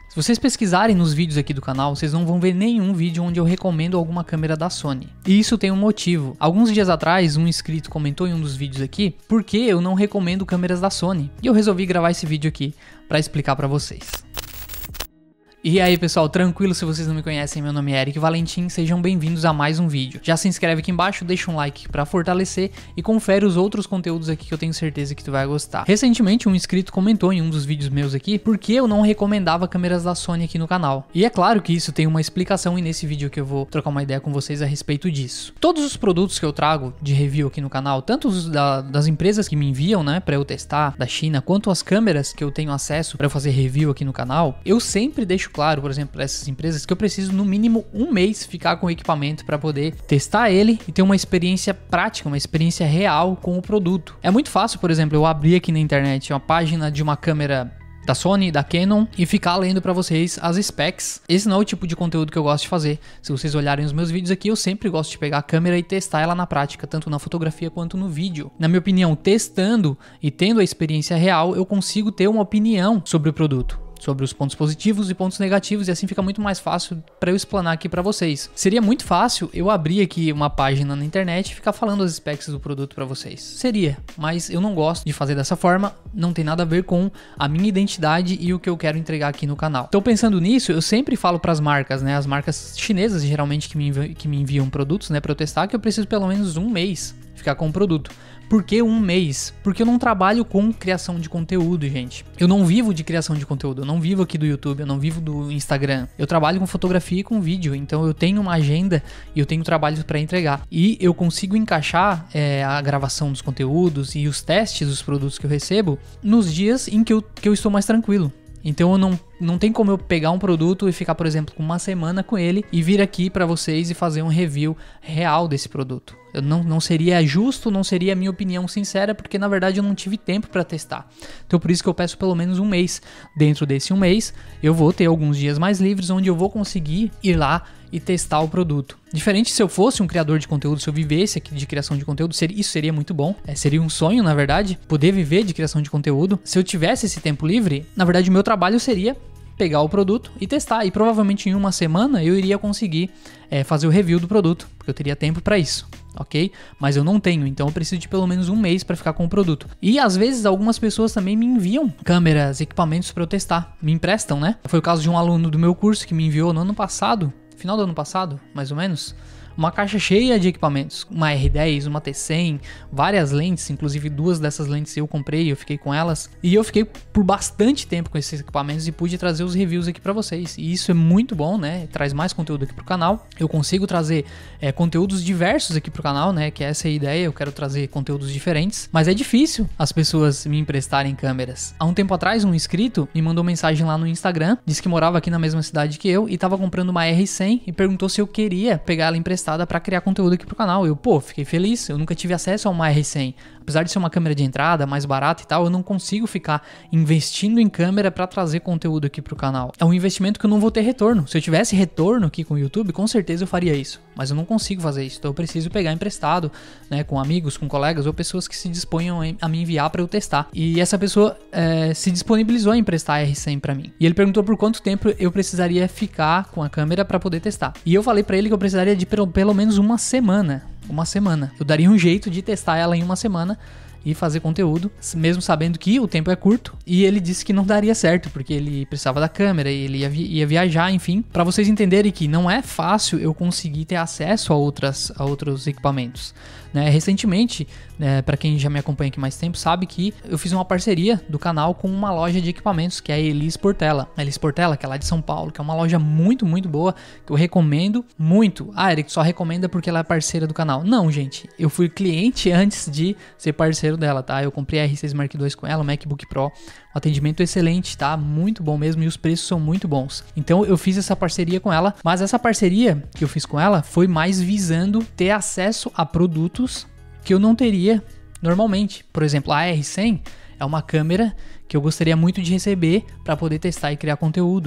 Se vocês pesquisarem nos vídeos aqui do canal, vocês não vão ver nenhum vídeo onde eu recomendo alguma câmera da Sony. E isso tem um motivo. Alguns dias atrás, um inscrito comentou em um dos vídeos aqui por que eu não recomendo câmeras da Sony. E eu resolvi gravar esse vídeo aqui para explicar para vocês. E aí pessoal, tranquilo? Se vocês não me conhecem, meu nome é Eric Valentim, sejam bem-vindos a mais um vídeo. Já se inscreve aqui embaixo, deixa um like pra fortalecer e confere os outros conteúdos aqui que eu tenho certeza que tu vai gostar. Recentemente um inscrito comentou em um dos vídeos meus aqui por que eu não recomendava câmeras da Sony aqui no canal. E é claro que isso tem uma explicação e nesse vídeo que eu vou trocar uma ideia com vocês a respeito disso. Todos os produtos que eu trago de review aqui no canal, tanto os das empresas que me enviam, né, pra eu testar, da China, quanto as câmeras que eu tenho acesso pra eu fazer review aqui no canal, eu sempre deixo claro, por exemplo, para essas empresas que eu preciso no mínimo um mês ficar com o equipamento para poder testar ele e ter uma experiência prática, uma experiência real com o produto. É muito fácil, por exemplo, eu abrir aqui na internet uma página de uma câmera da Sony, da Canon e ficar lendo para vocês as specs. Esse não é o tipo de conteúdo que eu gosto de fazer. Se vocês olharem os meus vídeos aqui, eu sempre gosto de pegar a câmera e testar ela na prática, tanto na fotografia quanto no vídeo. Na minha opinião, testando e tendo a experiência real, eu consigo ter uma opinião sobre o produto, sobre os pontos positivos e pontos negativos, e assim fica muito mais fácil para eu explanar aqui para vocês. Seria muito fácil eu abrir aqui uma página na internet e ficar falando as specs do produto para vocês. Seria, mas eu não gosto de fazer dessa forma, não tem nada a ver com a minha identidade e o que eu quero entregar aqui no canal. Então pensando nisso, eu sempre falo para as marcas, né, as marcas chinesas geralmente que me enviam produtos, né, para eu testar, que eu preciso pelo menos um mês ficar com o produto. Por que um mês? Porque eu não trabalho com criação de conteúdo, gente. Eu não vivo de criação de conteúdo, eu não vivo aqui do YouTube, eu não vivo do Instagram. Eu trabalho com fotografia e com vídeo, então eu tenho uma agenda e eu tenho trabalhos para entregar. E eu consigo encaixar a gravação dos conteúdos e os testes dos produtos que eu recebo nos dias em que eu estou mais tranquilo. Então eu não tem como eu pegar um produto e ficar, por exemplo, com uma semana com ele e vir aqui para vocês e fazer um review real desse produto. Eu não seria justo, não seria a minha opinião sincera, porque na verdade eu não tive tempo para testar. Então por isso que eu peço pelo menos um mês. Dentro desse um mês, eu vou ter alguns dias mais livres onde eu vou conseguir ir lá e testar o produto. Diferente se eu fosse um criador de conteúdo, se eu vivesse aqui de criação de conteúdo, isso seria muito bom. Seria um sonho, na verdade, poder viver de criação de conteúdo. Se eu tivesse esse tempo livre, na verdade o meu trabalho seria pegar o produto e testar. E provavelmente em uma semana eu iria conseguir fazer o review do produto, porque eu teria tempo para isso, ok? Mas eu não tenho, então eu preciso de pelo menos um mês para ficar com o produto. E às vezes algumas pessoas também me enviam câmeras, equipamentos para eu testar, me emprestam, né? Foi o caso de um aluno do meu curso que me enviou no ano passado, final do ano passado, mais ou menos, uma caixa cheia de equipamentos, uma R10, uma T100, várias lentes, inclusive duas dessas lentes eu comprei, eu fiquei com elas, e eu fiquei por bastante tempo com esses equipamentos e pude trazer os reviews aqui pra vocês, e isso é muito bom, né, traz mais conteúdo aqui pro canal, eu consigo trazer conteúdos diversos aqui pro canal, né, que essa é a ideia, eu quero trazer conteúdos diferentes, mas é difícil as pessoas me emprestarem câmeras. Há um tempo atrás, um inscrito me mandou mensagem lá no Instagram, disse que morava aqui na mesma cidade que eu, e tava comprando uma R100, e perguntou se eu queria pegar ela emprestada para criar conteúdo aqui pro canal. Eu, fiquei feliz, eu nunca tive acesso a uma R100. Apesar de ser uma câmera de entrada, mais barata e tal, eu não consigo ficar investindo em câmera para trazer conteúdo aqui pro canal. É um investimento que eu não vou ter retorno. Se eu tivesse retorno aqui com o YouTube, com certeza eu faria isso. Mas eu não consigo fazer isso. Então eu preciso pegar emprestado, né, com amigos, com colegas ou pessoas que se disponham a me enviar para eu testar. E essa pessoa se disponibilizou a emprestar a R100 para mim. E ele perguntou por quanto tempo eu precisaria ficar com a câmera para poder testar. E eu falei para ele que eu precisaria de pelo menos uma semana. Eu daria um jeito de testar ela em uma semana e fazer conteúdo, mesmo sabendo que o tempo é curto, e ele disse que não daria certo, porque ele precisava da câmera, e ele ia viajar, enfim, para vocês entenderem que não é fácil eu conseguir ter acesso a outros equipamentos, né? Recentemente, para quem já me acompanha aqui mais tempo, sabe que eu fiz uma parceria do canal com uma loja de equipamentos, que é a Elis Portela. A Elis Portela, que é lá de São Paulo, que é uma loja muito, muito boa, que eu recomendo muito. Ah, Eric, só recomenda porque ela é parceira do canal. Não, gente, eu fui cliente antes de ser parceiro dela, tá? Eu comprei a R6 Mark II com ela, o MacBook Pro, um atendimento excelente, tá? Muito bom mesmo, e os preços são muito bons. Então eu fiz essa parceria com ela, mas essa parceria que eu fiz com ela foi mais visando ter acesso a produtos que eu não teria normalmente. Por exemplo, a R100 é uma câmera que eu gostaria muito de receber para poder testar e criar conteúdo,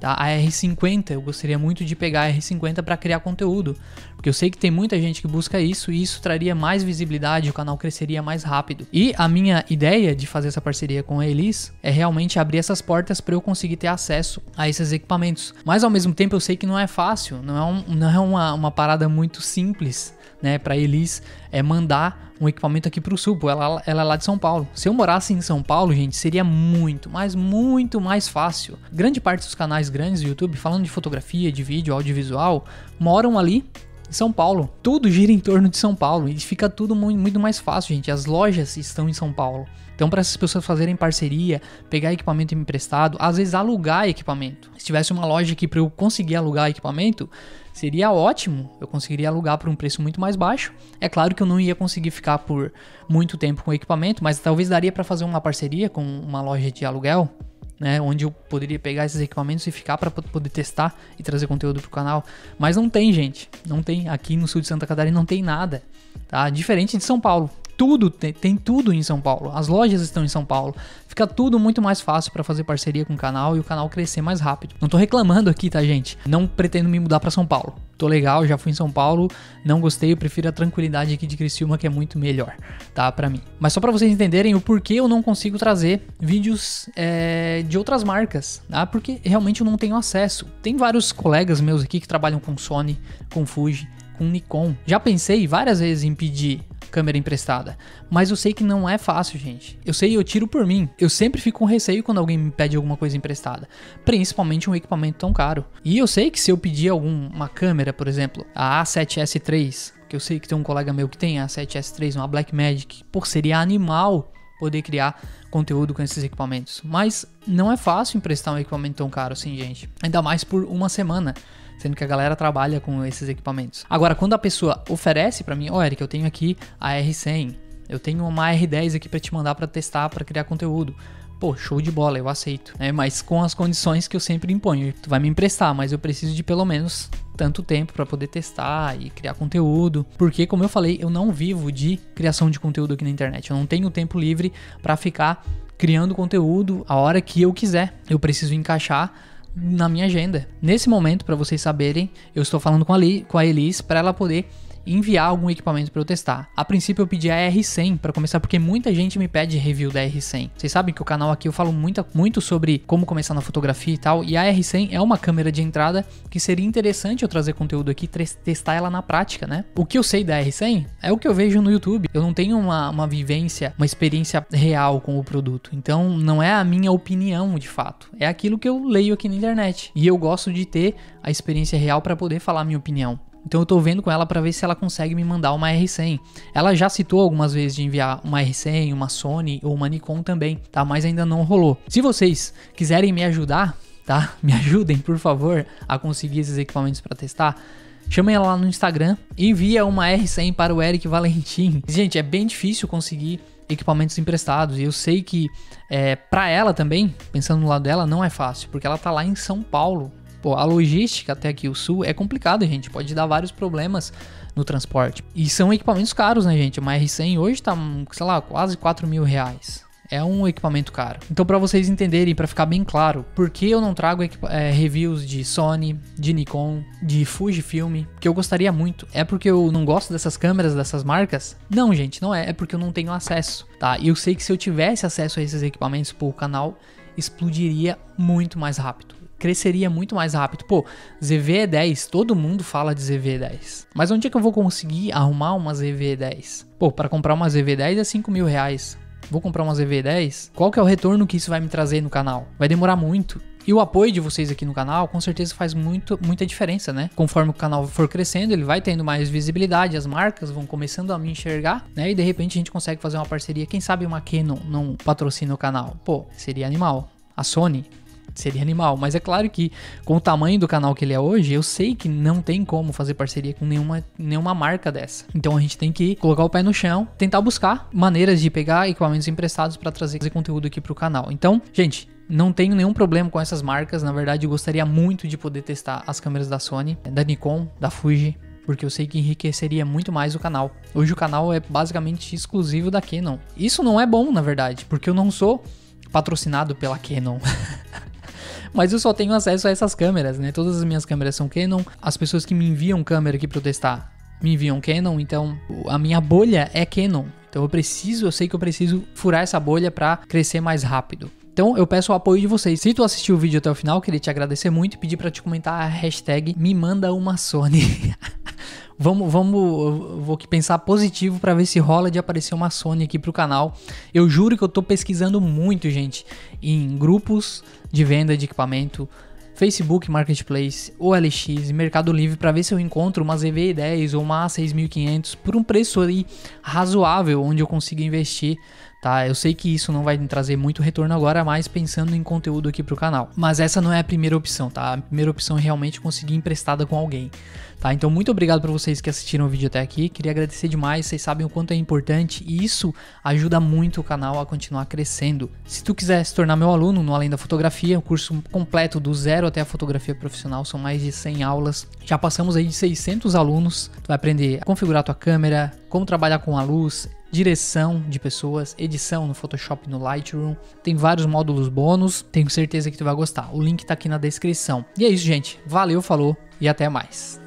tá? A R50, eu gostaria muito de pegar a R50 para criar conteúdo, porque eu sei que tem muita gente que busca isso e isso traria mais visibilidade, o canal cresceria mais rápido. E a minha ideia de fazer essa parceria com a Elis é realmente abrir essas portas para eu conseguir ter acesso a esses equipamentos. Mas ao mesmo tempo eu sei que não é fácil, não é uma parada muito simples, né, para Elis mandar um equipamento aqui pro sul, ela é lá de São Paulo. Se eu morasse em São Paulo, gente, seria muito, mas muito mais fácil. Grande parte dos canais grandes do YouTube, falando de fotografia, de vídeo, audiovisual, moram ali em São Paulo. Tudo gira em torno de São Paulo e fica tudo muito mais fácil, gente. As lojas estão em São Paulo. Então, para essas pessoas fazerem parceria, pegar equipamento emprestado, às vezes alugar equipamento. Se tivesse uma loja aqui para eu conseguir alugar equipamento, seria ótimo. Eu conseguiria alugar por um preço muito mais baixo. É claro que eu não ia conseguir ficar por muito tempo com o equipamento, mas talvez daria para fazer uma parceria com uma loja de aluguel, né, onde eu poderia pegar esses equipamentos e ficar para poder testar e trazer conteúdo pro canal. Mas não tem, gente. Não tem. Aqui no sul de Santa Catarina não tem nada, tá? Diferente de São Paulo. Tudo tem tudo em São Paulo. As lojas estão em São Paulo. Fica tudo muito mais fácil para fazer parceria com o canal e o canal crescer mais rápido. Não tô reclamando aqui, tá, gente? Não pretendo me mudar para São Paulo. Tô legal, já fui em São Paulo, não gostei, eu prefiro a tranquilidade aqui de Criciúma, que é muito melhor, tá, pra mim. Mas só pra vocês entenderem o porquê eu não consigo trazer vídeos de outras marcas, tá? Porque realmente eu não tenho acesso. Tem vários colegas meus aqui que trabalham com Sony, com Fuji, com Nikon. Já pensei várias vezes em pedir câmera emprestada, mas eu sei que não é fácil, gente. Eu sei, eu tiro por mim. Eu sempre fico com receio quando alguém me pede alguma coisa emprestada, principalmente um equipamento tão caro. E eu sei que se eu pedir uma câmera, por exemplo, a A7S3, que eu sei que tem um colega meu que tem a A7S3, uma Blackmagic, pô, seria animal poder criar conteúdo com esses equipamentos. Mas não é fácil emprestar um equipamento tão caro assim, gente. Ainda mais por uma semana, sendo que a galera trabalha com esses equipamentos. Agora, quando a pessoa oferece pra mim, Eric, eu tenho aqui a R100, eu tenho uma R10 aqui pra te mandar pra testar, pra criar conteúdo. Pô, show de bola, eu aceito, né? Mas com as condições que eu sempre imponho. Tu vai me emprestar, mas eu preciso de pelo menos tanto tempo pra poder testar e criar conteúdo. Porque, como eu falei, eu não vivo de criação de conteúdo aqui na internet. Eu não tenho tempo livre pra ficar criando conteúdo a hora que eu quiser. Eu preciso encaixar na minha agenda. Nesse momento, para vocês saberem, eu estou falando com a Elis para ela poder enviar algum equipamento para eu testar. A princípio eu pedi a R100 para começar, porque muita gente me pede review da R100. Vocês sabem que o canal aqui eu falo muito sobre como começar na fotografia e tal, e a R100 é uma câmera de entrada que seria interessante eu trazer conteúdo aqui, testar ela na prática, né? O que eu sei da R100 é o que eu vejo no YouTube. Eu não tenho uma vivência, uma experiência real com o produto. Então não é a minha opinião de fato, é aquilo que eu leio aqui na internet. E eu gosto de ter a experiência real para poder falar a minha opinião. Então eu tô vendo com ela para ver se ela consegue me mandar uma R100. Ela já citou algumas vezes de enviar uma R100, uma Sony ou uma Nikon também, tá? Mas ainda não rolou. Se vocês quiserem me ajudar, tá? Me ajudem, por favor, a conseguir esses equipamentos para testar. Chamem ela lá no Instagram e envia uma R100 para o Eric Valentim. Gente, é bem difícil conseguir equipamentos emprestados e eu sei que para ela também, pensando no lado dela, não é fácil, porque ela tá lá em São Paulo. Pô, a logística até aqui o sul é complicada, gente. Pode dar vários problemas no transporte. E são equipamentos caros, né, gente? Uma R100 hoje tá, sei lá, quase 4 mil reais. É um equipamento caro. Então, para vocês entenderem, para ficar bem claro, por que eu não trago reviews de Sony, de Nikon, de Fujifilm, que eu gostaria muito. É porque eu não gosto dessas câmeras, dessas marcas? Não, gente, não é. É porque eu não tenho acesso, tá? E eu sei que se eu tivesse acesso a esses equipamentos, pô, o canal explodiria muito mais rápido. Cresceria muito mais rápido. Pô, ZV-E10, todo mundo fala de ZV-E10. Mas onde é que eu vou conseguir arrumar uma ZV-E10? Pô, para comprar uma ZV-E10 é 5 mil reais. Vou comprar uma ZV-E10? Qual que é o retorno que isso vai me trazer no canal? Vai demorar muito. E o apoio de vocês aqui no canal, com certeza faz muita diferença, né? Conforme o canal for crescendo, ele vai tendo mais visibilidade, as marcas vão começando a me enxergar, né? E de repente a gente consegue fazer uma parceria. Quem sabe uma Canon não patrocina o canal? Pô, seria animal. A Sony seria animal, mas é claro que com o tamanho do canal que ele é hoje, eu sei que não tem como fazer parceria com nenhuma marca dessa. Então a gente tem que colocar o pé no chão, tentar buscar maneiras de pegar equipamentos emprestados para trazer conteúdo aqui pro canal. Então, gente, não tenho nenhum problema com essas marcas. Na verdade, eu gostaria muito de poder testar as câmeras da Sony, da Nikon, da Fuji, porque eu sei que enriqueceria muito mais o canal. Hoje o canal é basicamente exclusivo da Canon. Isso não é bom, na verdade, porque eu não sou patrocinado pela Canon. Mas eu só tenho acesso a essas câmeras, né? Todas as minhas câmeras são Canon. As pessoas que me enviam câmera aqui pra eu testar me enviam Canon, então a minha bolha é Canon. Então eu sei que eu preciso furar essa bolha pra crescer mais rápido. Então eu peço o apoio de vocês. Se tu assistiu o vídeo até o final, queria te agradecer muito e pedir pra te comentar a hashtag me manda uma Sony. Vou aqui pensar positivo pra ver se rola de aparecer uma Sony aqui pro canal. Eu juro que eu tô pesquisando muito, gente, em grupos de venda de equipamento, Facebook Marketplace, OLX, Mercado Livre, para ver se eu encontro uma ZV-10 ou uma A6500 por um preço aí razoável, onde eu consiga investir, tá? Eu sei que isso não vai me trazer muito retorno agora, mas pensando em conteúdo aqui pro canal. Mas essa não é a primeira opção, tá? A primeira opção é realmente conseguir emprestada com alguém, tá? Então muito obrigado para vocês que assistiram o vídeo até aqui, queria agradecer demais, vocês sabem o quanto é importante e isso ajuda muito o canal a continuar crescendo. Se tu quiser se tornar meu aluno no Além da Fotografia, o curso completo do zero até a fotografia profissional, são mais de 100 aulas, já passamos aí de 600 alunos, tu vai aprender a configurar tua câmera, como trabalhar com a luz, direção de pessoas, edição no Photoshop, no Lightroom, tem vários módulos bônus, tenho certeza que tu vai gostar, o link tá aqui na descrição. E é isso, gente, valeu, falou e até mais.